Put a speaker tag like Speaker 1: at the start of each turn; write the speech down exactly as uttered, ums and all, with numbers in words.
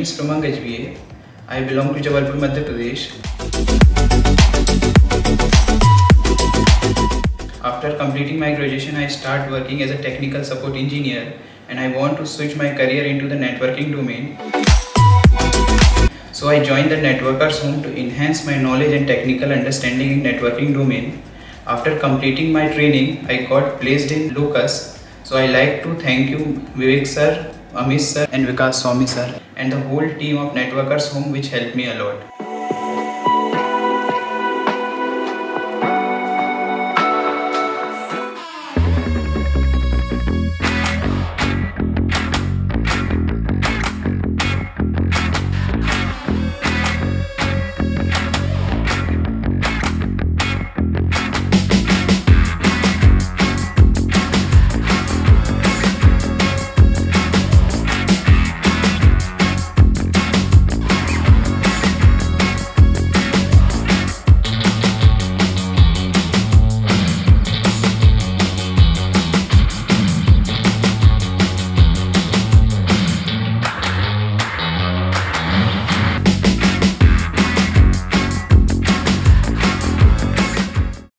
Speaker 1: is Pramang Gajbhiye. I belong to Jabalpur, Madhya Pradesh. After completing my graduation, I start working as a technical support engineer and I want to switch my career into the networking domain. So I joined the Networkers Home to enhance my knowledge and technical understanding in networking domain. After completing my training, I got placed in LOCUZ. So I like to thank you Vivek sir, Amish sir and Vikas Swami sir and the whole team of Networkers Home which helped me a lot.